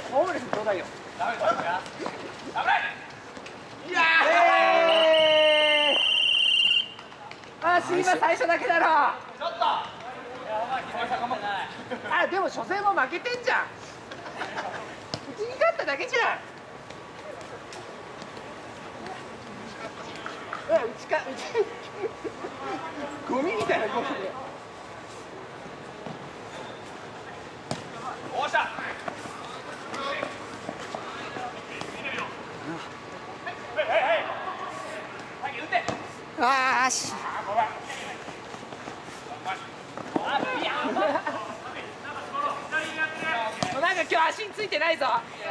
ホームレスちょうだいよ。ダメだ。ダメ。いやー。あ、シーマ最初だけだろ。ちょっと。あ、でも初戦も負けてんじゃん。うちに勝っただけじゃん。うちゴミみたいなゴミで。おっしゃ。 あーし。 なんか今日足についてないぞ。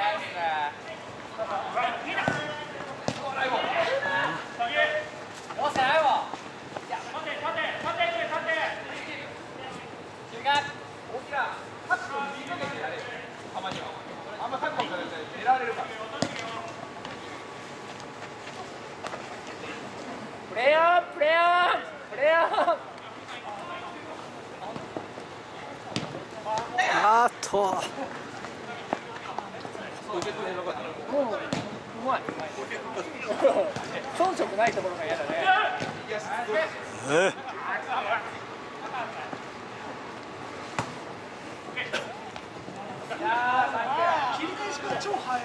プレーオンプレーオンプレーオン。 あーっと。 うまい。遜色ないところが嫌だね。切り返しが超速い。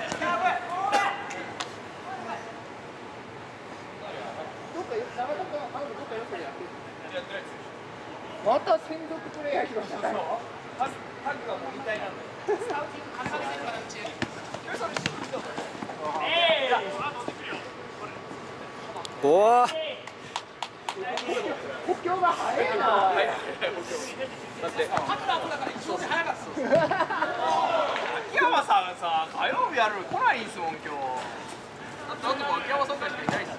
また専属プレイヤー広島だよ。タッグがもう引退なんだよ。 おお。 補強が早いな。だってタッグの後だから一応早かった。秋山さんさ、火曜日やる来ないんすもん今日。だって秋山さんからしかいないっすよ。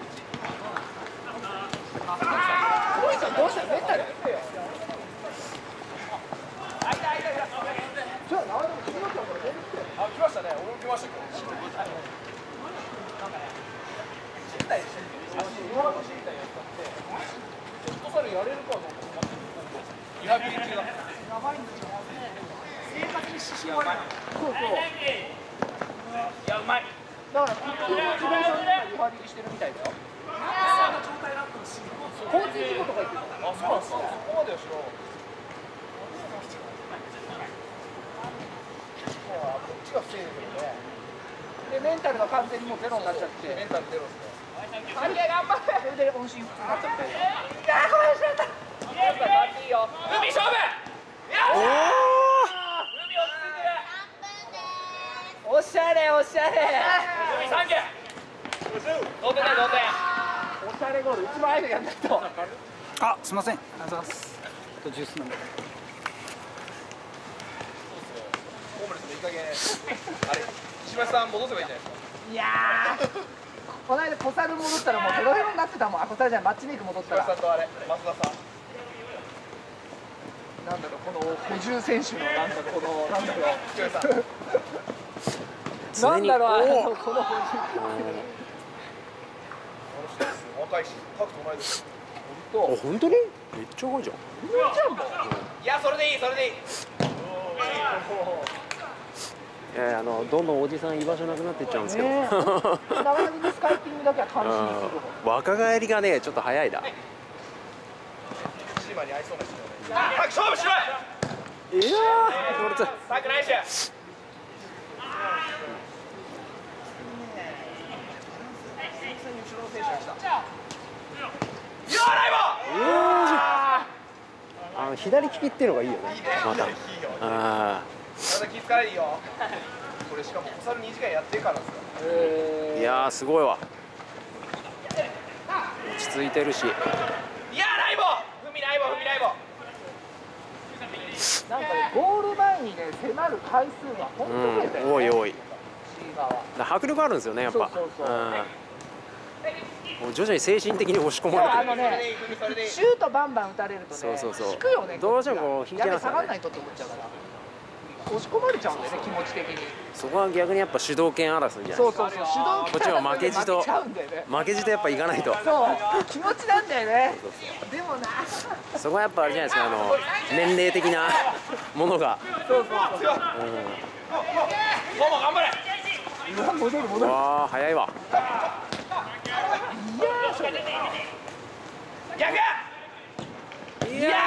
どうしたメンタル。あ、来ましたね。俺も来ましたけど。身体今の身体やったって、フットサルやれるかどうか。リハビリ中だ。やばいんですよ。生活に支障がある。そうそう。いや、うまい。だから、ピッチの自分のリハビリしてるみたいだよ。交通事故とか言ってた。あ、そうなんですか。そこまではしろ。こっちが防いでるので。で、メンタルが完全にもうゼロになっちゃって。メンタルゼロですね。頑張れ。それで音信不通になっちゃって。いやー、ごめんなさい。いいよ。海勝負。おお。おしゃれおしゃれ。海3球。同点だ同点。おしゃれゴール。一番早くやんないと。 あ、すみません。ありがとうございます。ジュース飲んで。 ホームレスのいい加減。あれ、石橋さん戻せばいいんじゃないですか。いやー。この間小猿戻ったらもうヘロヘロになってたもん。あ、小猿じゃん、マッチメイク戻ったら。石橋さんとあれ、増田さん。なんだろう、この補充選手のなんかこのなんだろう。なんだろう、この補充。若いし、タクト同い年。 本当に？めっちゃ多いじゃん。 いや、それでいい、それでいい。 どんどんおじさん居場所なくなっていっちゃうんですけど。 長野にスカイピングだけは感心する。 若返りがね、ちょっと早いだ。 シーマに合いそうな人だね。勝負しろ。 いやー、 タクナイス。 左利きっていうのがいいよね。また。ああ。 体気使いいよ。これしかも小猿2時間やってからですか。 いやー、すごいわ。落ち着いてるし。いやー、ライボ。踏みライボ、踏みライボ。なんかね、ゴール前にね、迫る回数が本当増えたよね。 多い多い。迫力あるんですよね、やっぱ。もう徐々に精神的に押し込まれてる。 シュートバンバン打たれるとね、引くよね。 どうしてもこう引いちゃいますよね。 下がんないとって思っちゃうから。押し込まれちゃうんだよね、気持ち的に。 そこは逆にやっぱ主導権争いじゃないですか。 そうそうそう、主導権。 こっちは負けじとやっぱいかないと。 そう、気持ちなんだよね。でもな。 そこはやっぱあれじゃないですか、年齢的なものが。 そうそうそう。 も頑張れ。 戻る戻る。 わあ早いわ。 逆。 いや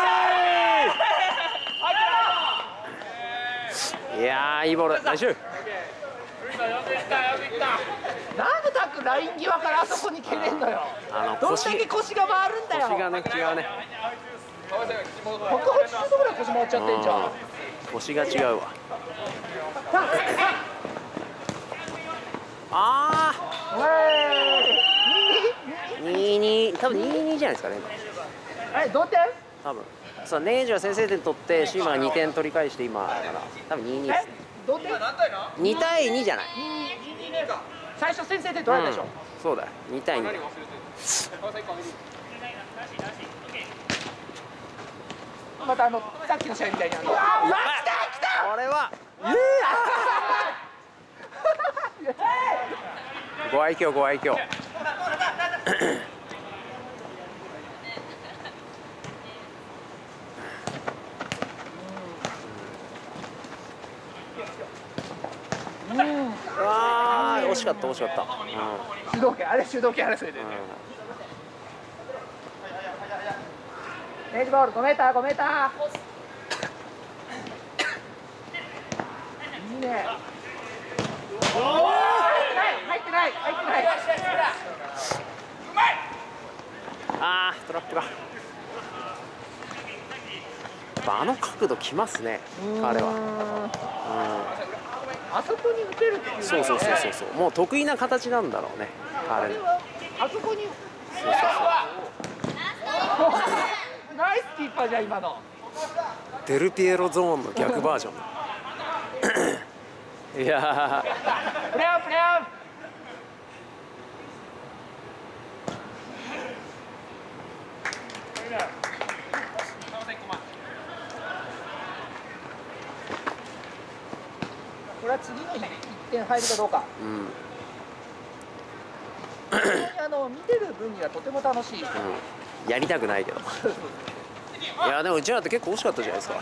ーいやーいいボール大丈夫。 なんでタックライン際からあそこに蹴れんのよ。どんだけ腰が回るんだよ。 腰がね違うね。 180度ぐらい腰回っちゃってんじゃん。 腰が違うわ。ああ2-2多分2-2じゃないですかね今。 同点？ 多分そうネイジは先制点取ってシーマが2点取り返して今だから多分2-2ですね。 同点 2対2じゃない。 最初先制点取られたでしょ。 そうだよ2対2。 またさっきの試合みたいに来た来た。 これはご愛嬌ご愛嬌。ああ惜しかった惜しかった。 主導権あれ主導権争いで。ネイジボール5メーター5メーター。いいね。入ってない入ってない。 あートラップがあの角度きますね彼は。 あそこに打てるっていう。 そうそうそうそうそうもう得意な形なんだろうね彼の。 あそこにナイスキーパーじゃん今の。 デルピエロゾーンの逆バージョン。いやプレーンプレーン。これは次の日1点入るかどうか。見てる分にはとても楽しい。 やりたくないけど。いやでもうちらって結構惜しかったじゃないですか。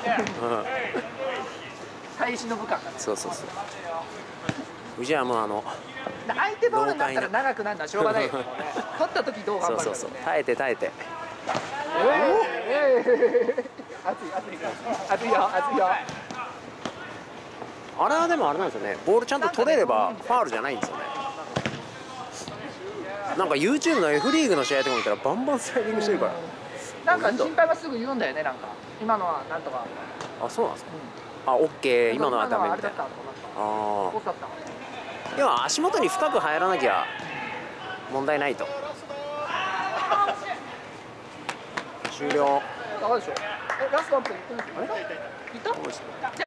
耐え忍ぶ感。 そうそうそう。うちはもう相手ボールになったら長くなるのはしょうがないよ。取った時どう頑張るか。 そうそうそう耐えて耐えて。 熱い熱い熱いよ熱いよ。 あれはでもあれなんですよねボールちゃんと取れればファールじゃないんですよね。なんか YouTube の F リーグの試合とか見たらバンバンスライディングしてるから。 なんか審判がすぐ言うんだよねなんか今のはなんとか。 あそうなんですか。あオッケー今のはダメみたいな。ああ。でも足元に深く入らなきゃ問題ないと。終了。 ラストワンプレーいった？